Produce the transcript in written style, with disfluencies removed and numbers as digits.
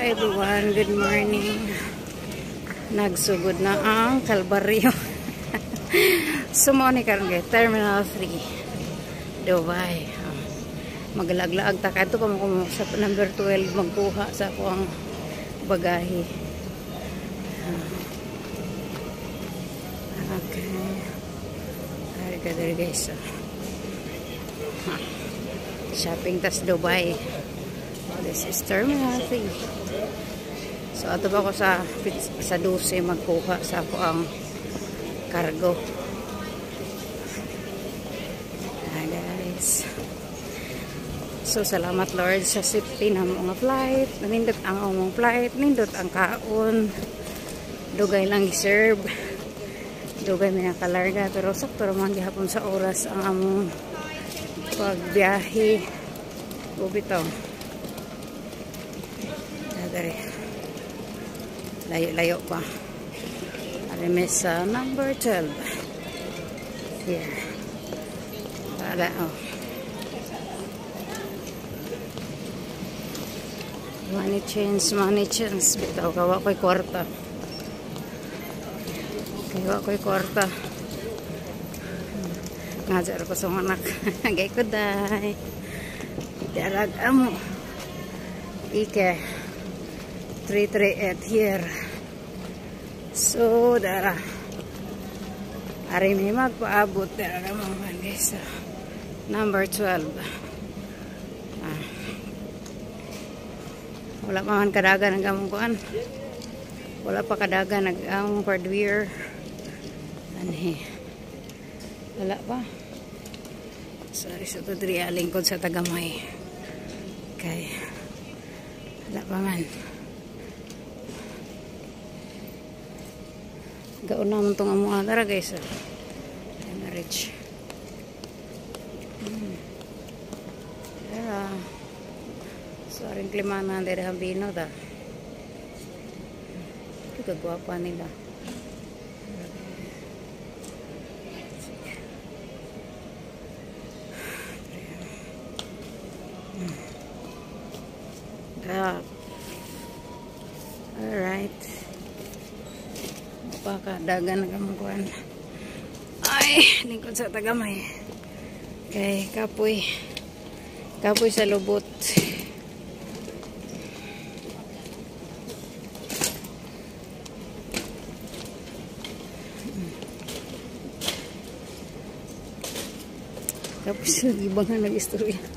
everyone, good morning. Nagsugod na ang Kalbaryo. Sumoni karon kay Terminal 3 Dubai. Maglaglaag ta kadto pa mo sa number 12 magkuha sa ako ang bagahe. Okay. Harga diri guys. Shopping tas Dubai. This is Terminal 3. So ato ba ko sa 12 magkuha sa ako ang cargo. Guys. So salamat Lord sa safety na mga flight. Nindot ang among flight, nindot ang kaon. Dugay lang i-serve. Dugay may nakalarga pero sakto man gihapon sa oras ang among pagbiyahe. Bubitaw. Dari. Layo-layo pa. Alimis sa number 12. Here. Para, oh. Money change. Bitaw, kawa ko'y kwarta. Kawa ko'y kwarta. Ngajar ko sa anak. Gay ko day. Darag amo. Ike. 338 here. So, dara. Ari may magpaabot. Dara naman guys. Number 12. Wala pa man kadagan ang gamong kuan. Wala pa kadagan ang hardware. Anhe. Wala pa. Sorry sa to diri lingkod sa tagamay. Okay. Wala pa man. Gaon naman itong amuha. Tara guys. Marriage. Tara. Sorry klimana. Dari hambino ta. Ito kagwapa nila. Alright. Baka dagan na kamukuan. Ay, lingkod sa tagamay. Okay, kapoy. Kapoy sa lubot. Kapoy sa gibangan nag-istorya.